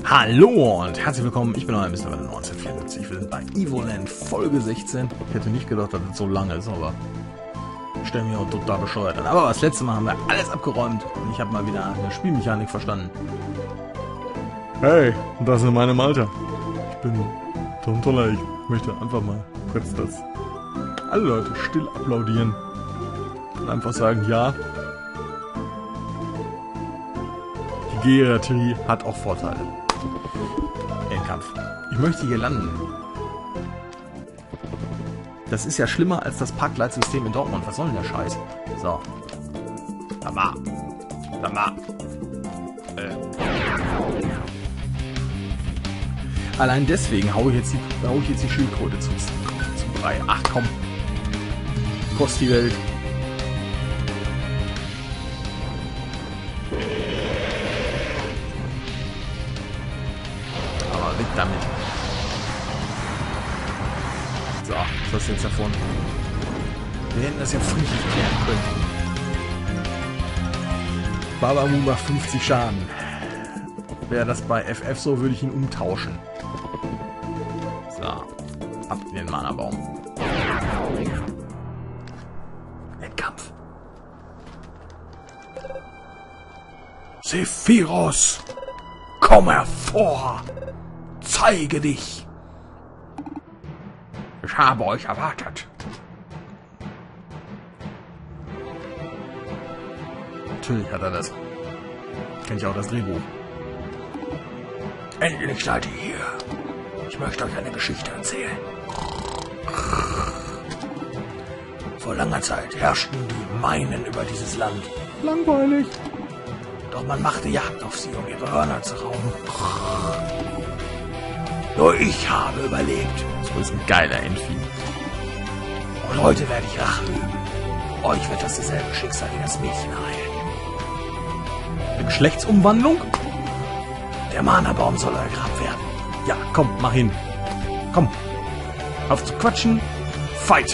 Hallo und herzlich willkommen, ich bin euer Mr. 1974, wir sind bei Evoland Folge 16. Ich hätte nicht gedacht, dass es so lang ist, aber ich stelle mich auch total bescheuert an. Aber das letzte Mal haben wir alles abgeräumt und ich habe mal wieder eine Spielmechanik verstanden. Hey, das ist meine Malta. Ich bin Tom Toller, ich möchte einfach mal kurz, dass alle Leute still applaudieren und einfach sagen, ja, die Geriatrie hat auch Vorteile. Endkampf. Ich möchte hier landen. Das ist ja schlimmer als das Parkleitsystem in Dortmund. Was soll denn der Scheiß? So. Lama. Allein deswegen hau ich jetzt die Schildkröte zu Brei. Ach komm. Kostet die Welt. Aber weg damit. So, was ist jetzt davon? Wir hätten das ja friedlich klären können. Babamu macht 50 Schaden. Wäre das bei FF so, würde ich ihn umtauschen. So, ab in den Mana-Baum. Endkampf. Sephiroth, komm hervor! Zeige dich! Ich habe euch erwartet. Natürlich hat er das. Kennt ja auch das Drehbuch. Endlich seid ihr hier. Ich möchte euch eine Geschichte erzählen. Vor langer Zeit herrschten die Meinen über dieses Land. Langweilig. Doch man machte Jagd auf sie, um ihre Hörner zu rauben. Nur ich habe überlebt. So ist ein geiler Endvieh. Und heute werde ich Rache üben. Euch wird das dasselbe Schicksal wie das Mädchen ereilen. Eine Geschlechtsumwandlung? Der Mana-Baum soll euer Grab werden. Ja, komm, mach hin. Komm. Auf zu quatschen. Fight!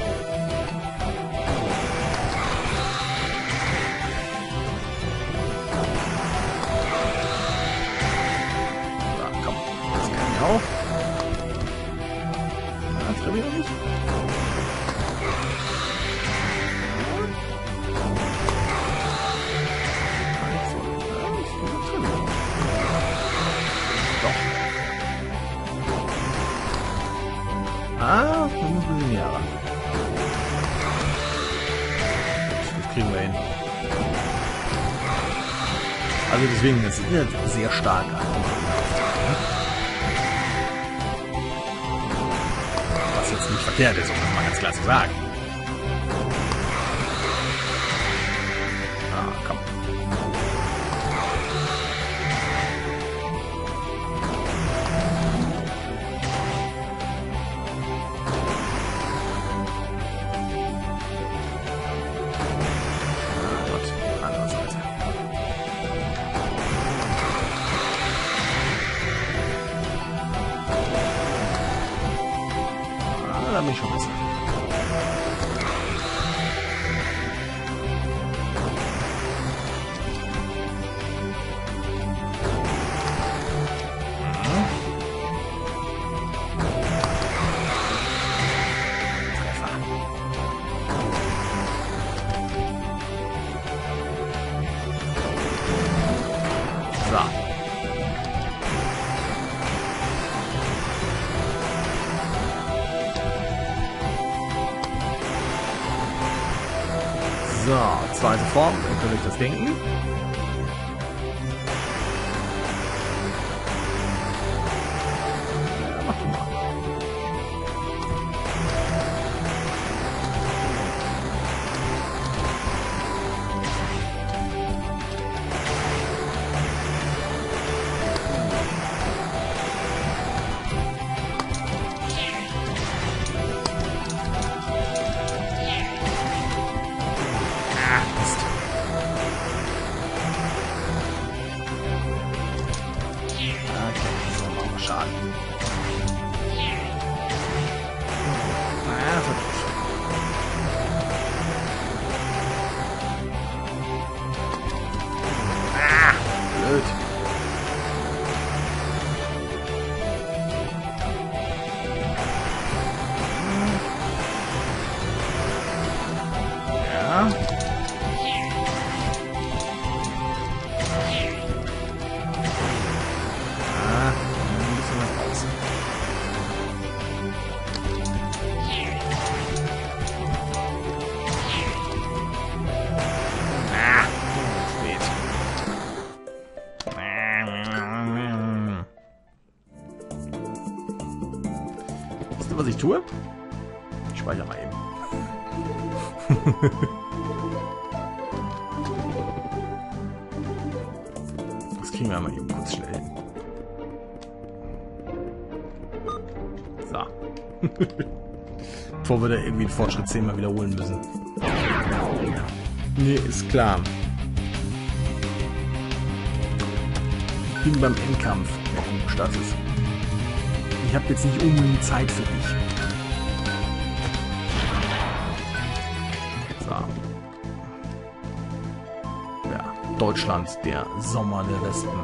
Ja, komm. Das kann ich auch. Ja, treffe ich auch nicht. Ah, da muss man näher ran. Das kriegen wir hin. Also deswegen, das ist sehr stark. Was jetzt nicht verkehrt ist, um das mal ganz klar zu sagen. Ah, komm. Da bin ich schon besser. So, zweite Form, natürlich das Denken. Ja, mach du mal. Schaden. Naja, blöd. Wisst ihr, was ich tue? Ich speichere mal eben. Das kriegen wir mal eben kurz schnell hin. So. Bevor wir da irgendwie den Fortschritt 10 mal wiederholen müssen. Nee, ist klar. Ich bin beim Endkampf, wenn du gestattest. Ich habe jetzt nicht unbedingt Zeit für dich. So. Ja, Deutschland, der Sommer der Wespen.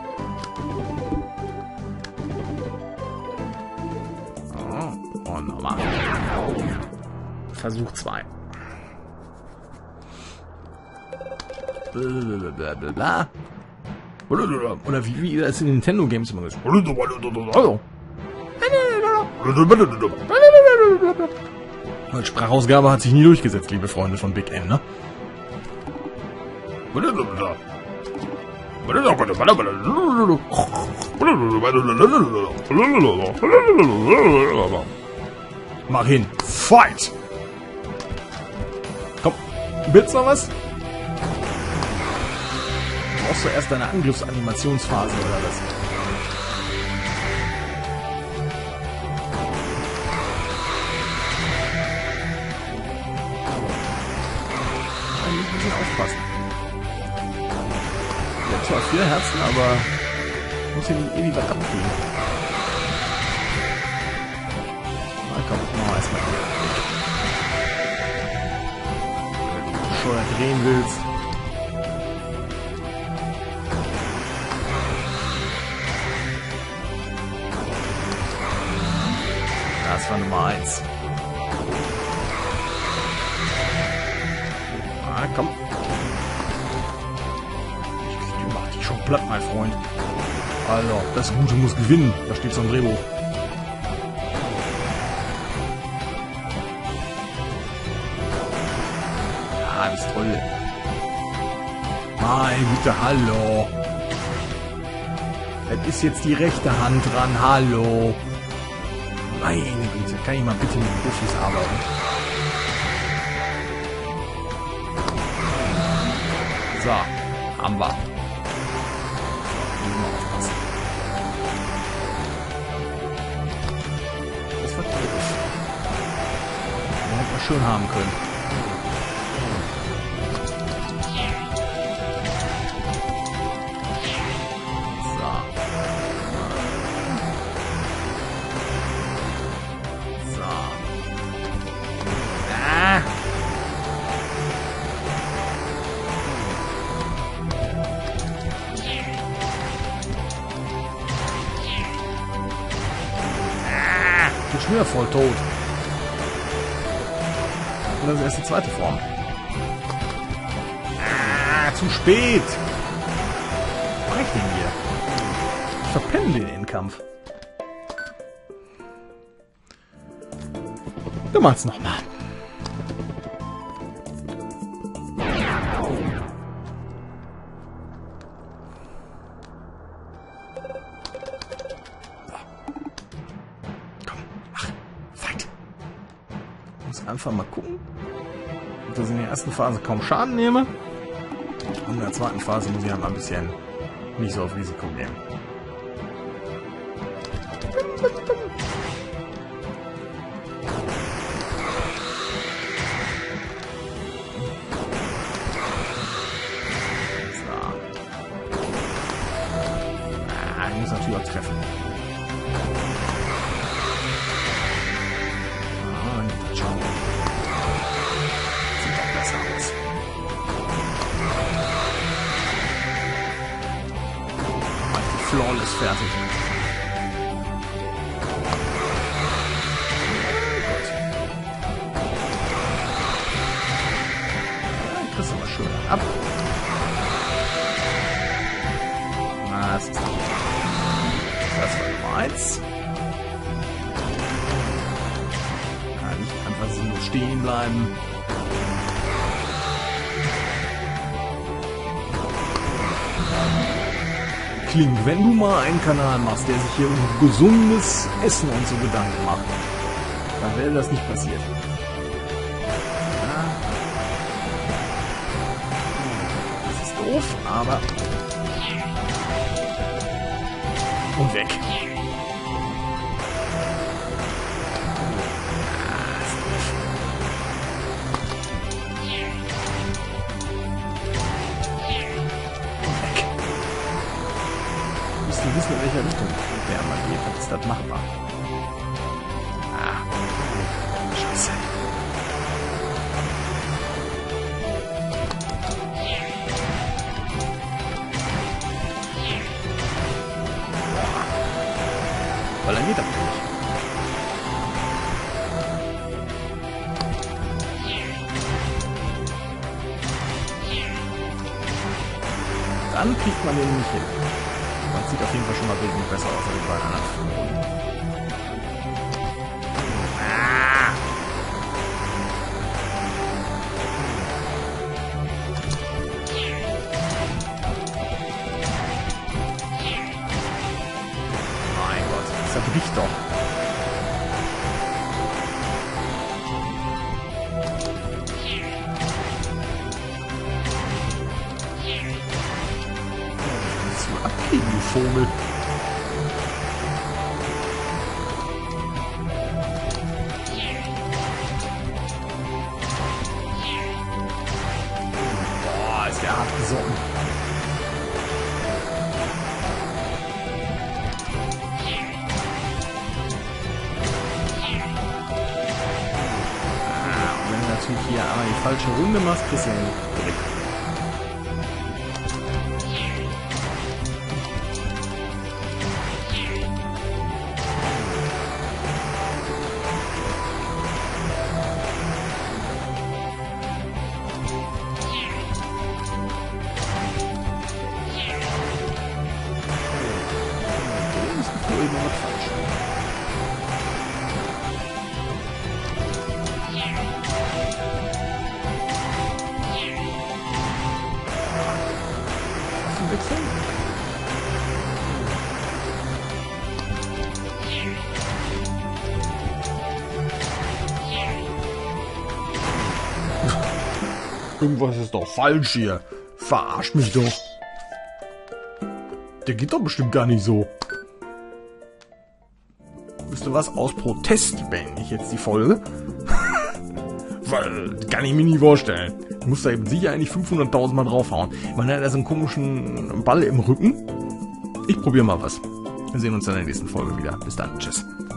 Oh, und nochmal. Versuch 2. Blablabla. Oder wie das in den Nintendo Games immer ist. Die Sprachausgabe hat sich nie durchgesetzt, liebe Freunde von Big N, ne? Mach hin. Fight! Komm, willst du noch was? Brauchst du erst deine Angriffsanimationsphase oder was? Da muss ein bisschen aufpassen. Der hat zwar 4 Herzen, aber muss hier nicht ewig was abkriegen. Na komm, machen wir erstmal hier. Wenn du bescheuert drehen willst. Das war Nummer 1. Ah, komm. Ich mach dich schon platt, mein Freund. Also, das Gute muss gewinnen. Da steht so ein Drehbuch. Ah, das ist toll. Meine Güte, hallo. Das ist jetzt die rechte Hand dran, hallo. Meine Güte, kann ich mal bitte mit Profis arbeiten? So, haben wir. Müssen wir aufpassen. Das war doof. Den hätten wir schön haben können. Ich bin schon wieder voll tot. Und das ist erst die zweite Form. Ah, zu spät. Was mach ich denn hier? Ich verpenne den Endkampf. Du machst nochmal. Einfach mal gucken, dass ich in der ersten Phase kaum Schaden nehme. Und in der zweiten Phase muss ich halt mal ein bisschen nicht so auf Risiko gehen. So. Ich muss natürlich auch treffen. Flawless fertig. Gut. Ja, kriegst du mal schön ab. Na, das ist gut. Das war Nummer 1. Kann nicht einfach so nur stehen bleiben. Kling, wenn du mal einen Kanal machst, der sich hier um gesundes Essen und so Gedanken macht, Dann wäre das nicht passiert. Das ist doof, aber... Und weg. Wir wissen, in welcher Richtung der mal geht, dann ist das machbar. Ah, Scheiße. Weil dann geht das nicht. Dann kriegt man den nicht hin. Das sieht auf jeden Fall schon mal wesentlich besser aus als bei anderen Runden. Mein Gott, das zerbricht doch. Abkriegen, du Vogel. Boah, ist der hart gesonnen. Und wenn du natürlich hier einmal die falsche Runde machst, kriegst du den direkt. Irgendwas falsch. Wechseln? Irgendwas ist doch falsch hier. Verarscht mich doch. Der geht doch bestimmt gar nicht so. Wisst ihr was? Aus Protest beende ich jetzt die Folge. Weil, kann ich mir nie vorstellen. Ich muss da eben sicher eigentlich 500.000 Mal draufhauen. Man hat da so einen komischen Ball im Rücken. Ich probiere mal was. Wir sehen uns dann in der nächsten Folge wieder. Bis dann. Tschüss.